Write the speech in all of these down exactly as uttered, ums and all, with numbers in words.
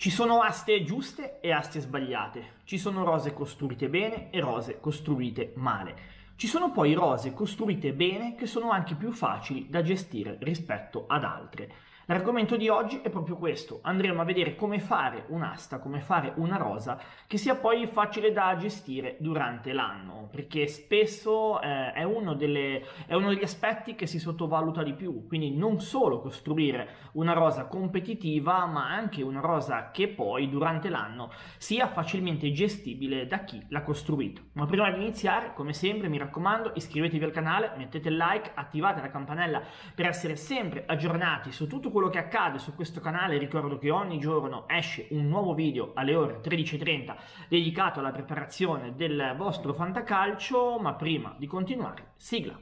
Ci sono aste giuste e aste sbagliate, ci sono rose costruite bene e rose costruite male. Ci sono poi rose costruite bene che sono anche più facili da gestire rispetto ad altre. L'argomento di oggi è proprio questo, andremo a vedere come fare un'asta, come fare una rosa che sia poi facile da gestire durante l'anno, perché spesso eh, è, uno delle, è uno degli aspetti che si sottovaluta di più, quindi non solo costruire una rosa competitiva, ma anche una rosa che poi durante l'anno sia facilmente gestibile da chi l'ha costruito. Ma prima di iniziare, come sempre, mi raccomando, iscrivetevi al canale, mettete il like, attivate la campanella per essere sempre aggiornati su tutto quello che accade su questo canale. Ricordo che ogni giorno esce un nuovo video alle ore tredici e trenta dedicato alla preparazione del vostro fantacalcio, ma prima di continuare, sigla!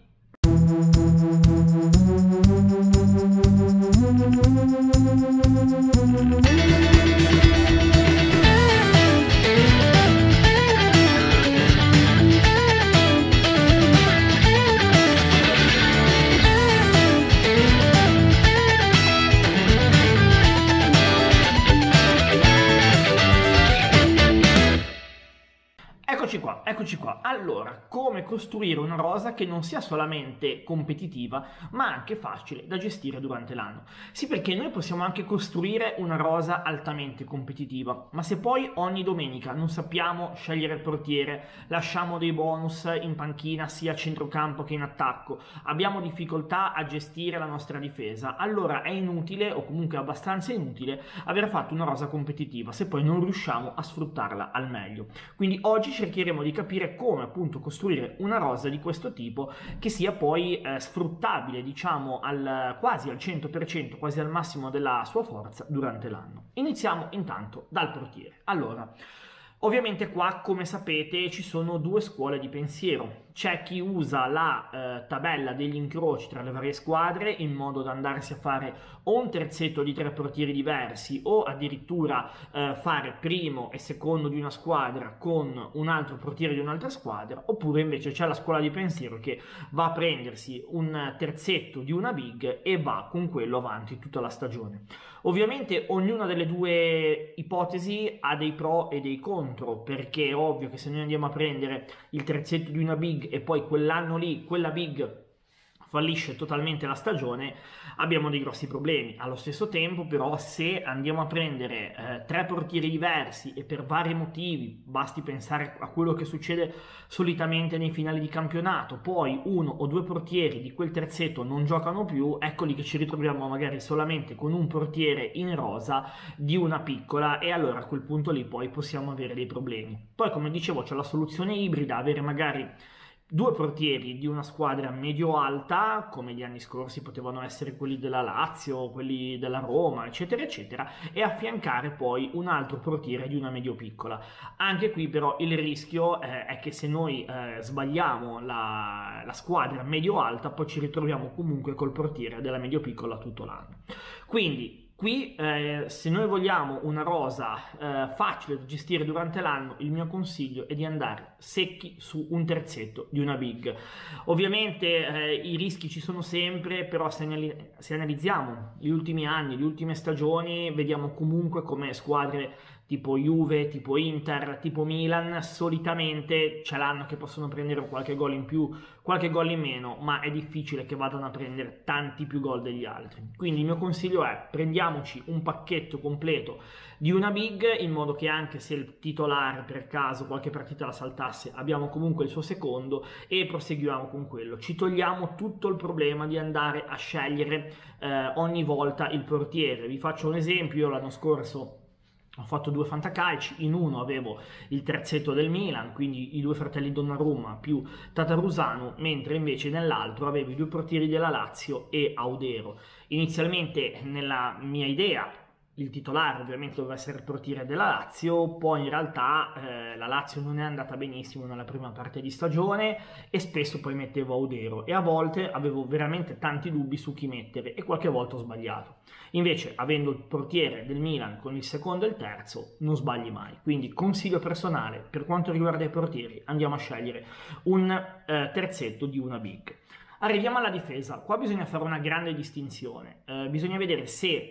Eccoci qua, eccoci qua. Allora, come costruire una rosa che non sia solamente competitiva, ma anche facile da gestire durante l'anno? Sì, perché noi possiamo anche costruire una rosa altamente competitiva, ma se poi ogni domenica non sappiamo scegliere il portiere, lasciamo dei bonus in panchina sia a centrocampo che in attacco, abbiamo difficoltà a gestire la nostra difesa, allora è inutile, o comunque abbastanza inutile, aver fatto una rosa competitiva se poi non riusciamo a sfruttarla al meglio. Quindi oggi cercheremo di capire come appunto costruire una rosa di questo tipo che sia poi eh, sfruttabile, diciamo, al, quasi al cento per cento, quasi al massimo della sua forza durante l'anno. Iniziamo intanto dal portiere. Allora, ovviamente qua, come sapete, ci sono due scuole di pensiero. C'è chi usa la eh, tabella degli incroci tra le varie squadre in modo da andarsi a fare o un terzetto di tre portieri diversi o addirittura eh, fare primo e secondo di una squadra con un altro portiere di un'altra squadra, oppure invece c'è la scuola di pensiero che va a prendersi un terzetto di una big e va con quello avanti tutta la stagione. Ovviamente ognuna delle due ipotesi ha dei pro e dei contro, perché è ovvio che se noi andiamo a prendere il terzetto di una big e poi quell'anno lì quella big fallisce totalmente la stagione, abbiamo dei grossi problemi. Allo stesso tempo però, se andiamo a prendere eh, tre portieri diversi e per vari motivi, basti pensare a quello che succede solitamente nei finali di campionato, poi uno o due portieri di quel terzetto non giocano più, ecco lì che ci ritroviamo magari solamente con un portiere in rosa di una piccola, e allora a quel punto lì poi possiamo avere dei problemi. Poi, come dicevo, c'è la soluzione ibrida, avere magari due portieri di una squadra medio-alta, come gli anni scorsi potevano essere quelli della Lazio, quelli della Roma, eccetera, eccetera, e affiancare poi un altro portiere di una medio-piccola. Anche qui però il rischio eh, è che se noi eh, sbagliamo la, la squadra medio-alta, poi ci ritroviamo comunque col portiere della medio-piccola tutto l'anno. Quindi qui, eh, se noi vogliamo una rosa eh, facile da gestire durante l'anno, il mio consiglio è di andare secchi su un terzetto di una big. Ovviamente eh, i rischi ci sono sempre, però se, se analizziamo gli ultimi anni, le ultime stagioni, vediamo comunque come squadre tipo Juve, tipo Inter, tipo Milan, solitamente ce l'hanno che possono prendere qualche gol in più, qualche gol in meno, ma è difficile che vadano a prendere tanti più gol degli altri. Quindi il mio consiglio è: prendiamoci un pacchetto completo di una big, in modo che anche se il titolare per caso qualche partita la saltasse, abbiamo comunque il suo secondo e proseguiamo con quello. Ci togliamo tutto il problema di andare a scegliere eh, ogni volta il portiere. Vi faccio un esempio: io l'anno scorso ho fatto due fantacalci, in uno avevo il terzetto del Milan, quindi i due fratelli Donnarumma più Tatarusanu, mentre invece nell'altro avevo i due portieri della Lazio e Audero. Inizialmente nella mia idea il titolare ovviamente doveva essere il portiere della Lazio, poi in realtà eh, la Lazio non è andata benissimo nella prima parte di stagione e spesso poi mettevo Audero, e a volte avevo veramente tanti dubbi su chi mettere e qualche volta ho sbagliato. Invece, avendo il portiere del Milan con il secondo e il terzo, non sbagli mai. Quindi consiglio personale per quanto riguarda i portieri: andiamo a scegliere un eh, terzetto di una big. Arriviamo alla difesa. Qua bisogna fare una grande distinzione, eh, bisogna vedere se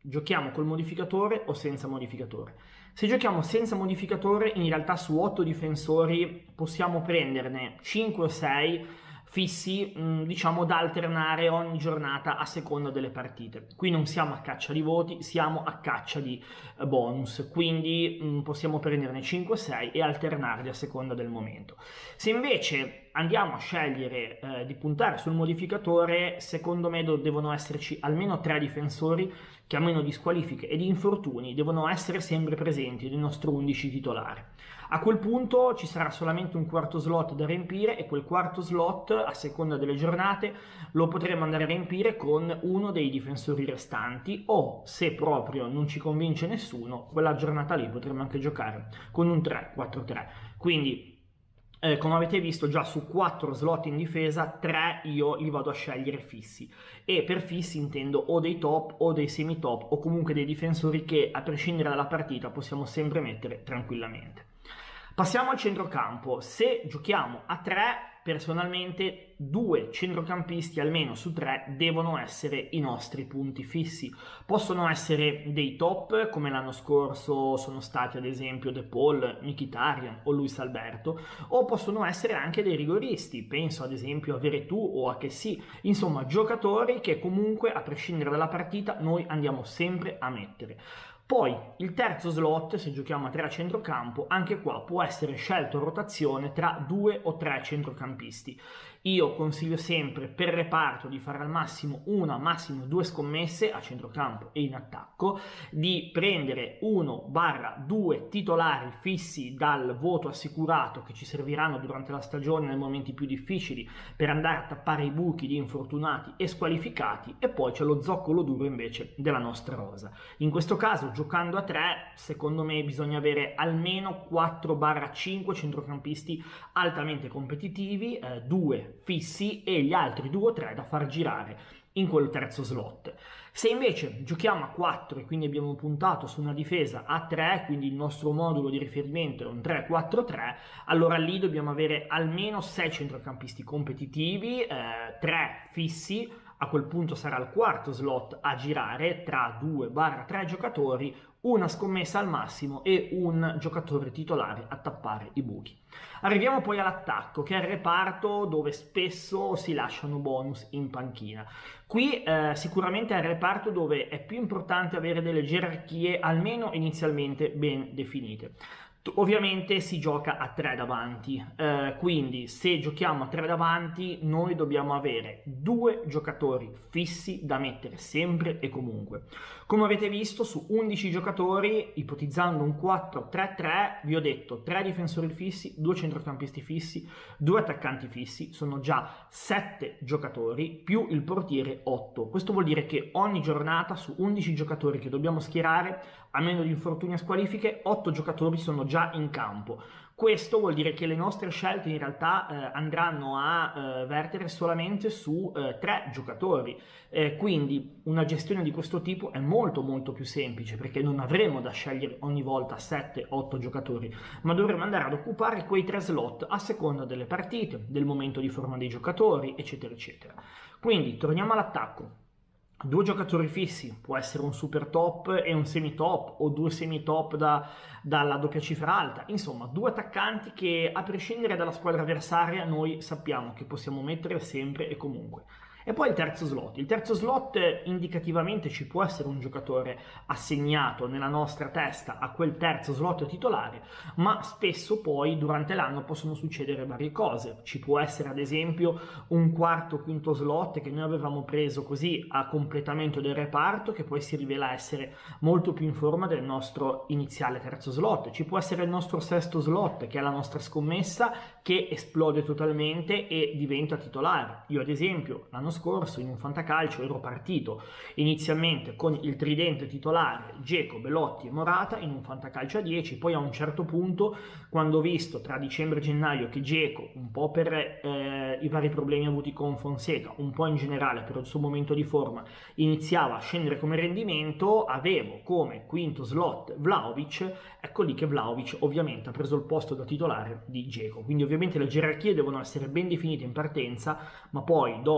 giochiamo col modificatore o senza modificatore. Se giochiamo senza modificatore, in realtà su otto difensori possiamo prenderne cinque o sei fissi, diciamo, da alternare ogni giornata a seconda delle partite. Qui non siamo a caccia di voti, siamo a caccia di bonus, quindi mh, possiamo prenderne cinque o sei e alternarli a seconda del momento. Se invece andiamo a scegliere eh, di puntare sul modificatore, secondo me devono esserci almeno tre difensori che, a meno di squalifiche e di infortuni, devono essere sempre presenti nel nostro undici titolare. A quel punto ci sarà solamente un quarto slot da riempire, e quel quarto slot, a seconda delle giornate, lo potremo andare a riempire con uno dei difensori restanti, o se proprio non ci convince nessuno, quella giornata lì potremo anche giocare con un tre quattro tre. Quindi Eh, come avete visto, già su quattro slot in difesa, tre io li vado a scegliere fissi, e per fissi intendo o dei top o dei semi top, o comunque dei difensori che, a prescindere dalla partita, possiamo sempre mettere tranquillamente. Passiamo al centrocampo. Se giochiamo a tre, personalmente due centrocampisti almeno su tre devono essere i nostri punti fissi. Possono essere dei top, come l'anno scorso sono stati ad esempio De Paul, Mkhitaryan o Luis Alberto, o possono essere anche dei rigoristi, penso ad esempio a Veretout o a Kessie, insomma giocatori che comunque, a prescindere dalla partita, noi andiamo sempre a mettere. Poi il terzo slot, se giochiamo a tre a centrocampo, anche qua può essere scelto a rotazione tra due o tre centrocampisti. Io consiglio sempre per reparto di fare al massimo una, massimo due scommesse a centrocampo e in attacco, di prendere uno barra due titolari fissi dal voto assicurato che ci serviranno durante la stagione nei momenti più difficili per andare a tappare i buchi di infortunati e squalificati, e poi c'è lo zoccolo duro invece della nostra rosa. In questo caso, giocando a tre, secondo me bisogna avere almeno quattro barra cinque centrocampisti altamente competitivi, eh, due fissi e gli altri due o tre da far girare in quel terzo slot. Se invece giochiamo a quattro e quindi abbiamo puntato su una difesa a tre, quindi il nostro modulo di riferimento è un tre quattro tre, allora lì dobbiamo avere almeno sei centrocampisti competitivi, eh, tre fissi. A quel punto sarà il quarto slot a girare tra due barra tre giocatori, una scommessa al massimo e un giocatore titolare a tappare i buchi. Arriviamo poi all'attacco, che è il reparto dove spesso si lasciano bonus in panchina. Qui eh, sicuramente è il reparto dove è più importante avere delle gerarchie almeno inizialmente ben definite. Ovviamente si gioca a tre davanti, eh, quindi se giochiamo a tre davanti noi dobbiamo avere due giocatori fissi da mettere sempre e comunque. Come avete visto, su undici giocatori, ipotizzando un quattro tre tre, vi ho detto tre difensori fissi, due centrocampisti fissi, due attaccanti fissi, sono già sette giocatori più il portiere otto. Questo vuol dire che ogni giornata su undici giocatori che dobbiamo schierare, a meno di infortuni e squalifiche, otto giocatori sono già in campo. Questo vuol dire che le nostre scelte in realtà eh, andranno a eh, vertere solamente su eh, tre giocatori, eh, quindi una gestione di questo tipo è molto molto più semplice, perché non avremo da scegliere ogni volta sette otto giocatori, ma dovremo andare ad occupare quei tre slot a seconda delle partite, del momento di forma dei giocatori, eccetera eccetera. Quindi torniamo all'attacco. Due giocatori fissi, può essere un super top e un semi top, o due semi top da, dalla doppia cifra alta, insomma due attaccanti che, a prescindere dalla squadra avversaria, noi sappiamo che possiamo mettere sempre e comunque. E poi il terzo slot. Il terzo slot indicativamente ci può essere un giocatore assegnato nella nostra testa a quel terzo slot titolare, ma spesso poi durante l'anno possono succedere varie cose. Ci può essere ad esempio un quarto o quinto slot che noi avevamo preso così a completamento del reparto, che poi si rivela essere molto più in forma del nostro iniziale terzo slot. Ci può essere il nostro sesto slot, che è la nostra scommessa, che esplode totalmente e diventa titolare. Io ad esempio l'anno scorso in un fantacalcio ero partito inizialmente con il tridente titolare Dzeko, Belotti e Morata in un fantacalcio a dieci, poi a un certo punto, quando ho visto tra dicembre e gennaio che Dzeko, un po' per eh, i vari problemi avuti con Fonseca, un po' in generale per il suo momento di forma, iniziava a scendere come rendimento, avevo come quinto slot Vlahovic. Ecco lì che Vlahovic ovviamente ha preso il posto da titolare di Dzeko. Quindi ovviamente le gerarchie devono essere ben definite in partenza, ma poi dopo quattro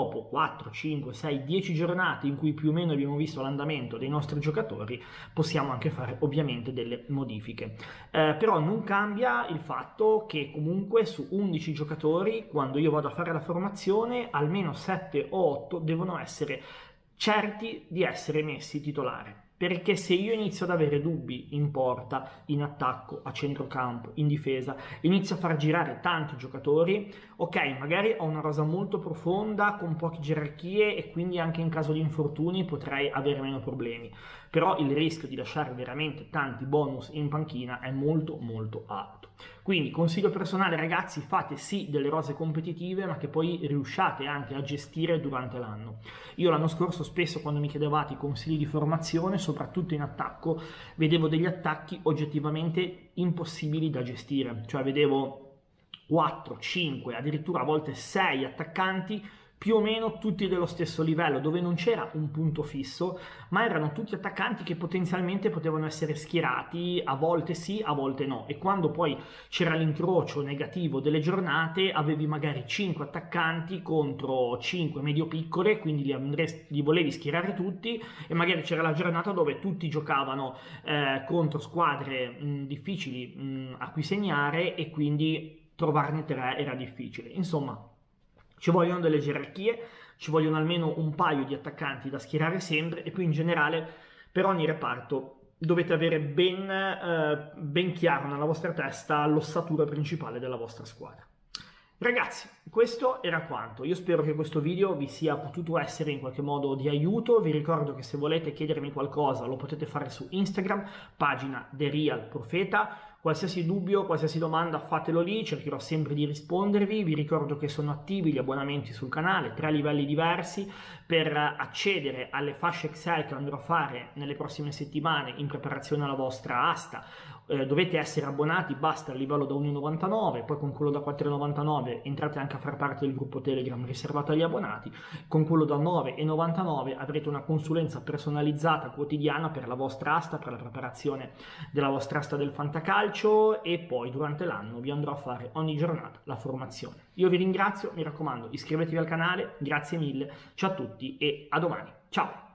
quattro, cinque, sei, dieci giornate in cui più o meno abbiamo visto l'andamento dei nostri giocatori, possiamo anche fare ovviamente delle modifiche. Eh, però non cambia il fatto che comunque su undici giocatori, quando io vado a fare la formazione, almeno sette o otto devono essere certi di essere messi titolari. Perché se io inizio ad avere dubbi in porta, in attacco, a centrocampo, in difesa, inizio a far girare tanti giocatori, ok, magari ho una rosa molto profonda, con poche gerarchie e quindi anche in caso di infortuni potrei avere meno problemi. Però il rischio di lasciare veramente tanti bonus in panchina è molto molto alto. Quindi consiglio personale, ragazzi, fate sì delle rose competitive, ma che poi riusciate anche a gestire durante l'anno. Io l'anno scorso spesso, quando mi chiedevate i consigli di formazione, soprattutto in attacco, vedevo degli attacchi oggettivamente impossibili da gestire. Cioè vedevo quattro, cinque, addirittura a volte sei attaccanti più o meno tutti dello stesso livello, dove non c'era un punto fisso, ma erano tutti attaccanti che potenzialmente potevano essere schierati, a volte sì, a volte no. E quando poi c'era l'incrocio negativo delle giornate, avevi magari cinque attaccanti contro cinque medio-piccole, quindi li, andresti, li volevi schierare tutti, e magari c'era la giornata dove tutti giocavano eh, contro squadre mh, difficili mh, a cui segnare, e quindi trovarne tre era difficile. Insomma, ci vogliono delle gerarchie, ci vogliono almeno un paio di attaccanti da schierare sempre, e più in generale per ogni reparto dovete avere ben, eh, ben chiaro nella vostra testa l'ossatura principale della vostra squadra. Ragazzi, questo era quanto. Io spero che questo video vi sia potuto essere in qualche modo di aiuto. Vi ricordo che se volete chiedermi qualcosa lo potete fare su Instagram, pagina The Real Profeta. Qualsiasi dubbio, qualsiasi domanda fatelo lì, cercherò sempre di rispondervi. Vi ricordo che sono attivi gli abbonamenti sul canale, tre livelli diversi. Per accedere alle fasce Excel che andrò a fare nelle prossime settimane in preparazione alla vostra asta, eh, dovete essere abbonati, basta il livello da uno virgola novantanove, poi con quello da quattro virgola novantanove entrate anche a far parte del gruppo Telegram riservato agli abbonati, con quello da nove virgola novantanove avrete una consulenza personalizzata quotidiana per la vostra asta, per la preparazione della vostra asta del fantacalcio, e poi durante l'anno vi andrò a fare ogni giornata la formazione. Io vi ringrazio, mi raccomando, iscrivetevi al canale, grazie mille, ciao a tutti e a domani, ciao!